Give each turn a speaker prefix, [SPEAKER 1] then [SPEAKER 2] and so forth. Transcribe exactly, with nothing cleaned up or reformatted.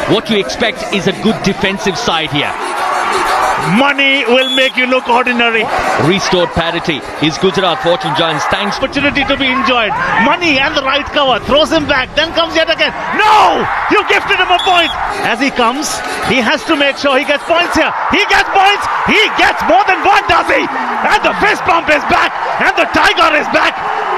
[SPEAKER 1] what you expect is a good defensive side here.
[SPEAKER 2] Money will make you look ordinary.
[SPEAKER 1] Restored parity is Gujarat Fortune Giants. Thanks.
[SPEAKER 2] Opportunity to be enjoyed. Money and the right cover. Throws him back. Then comes yet again. No! You gifted him a point. As he comes, he has to make sure he gets points here. He gets points. He gets more than one, does he? And the fist bump is back. And the tiger is back.